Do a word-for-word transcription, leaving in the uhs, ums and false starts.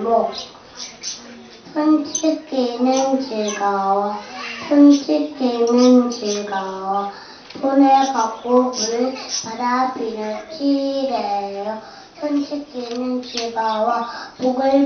제목 손짓기는 즐거워 손짓기는 즐거워 손을 걷고 물 바다 비를 치래요 손짓기는 즐거워 목을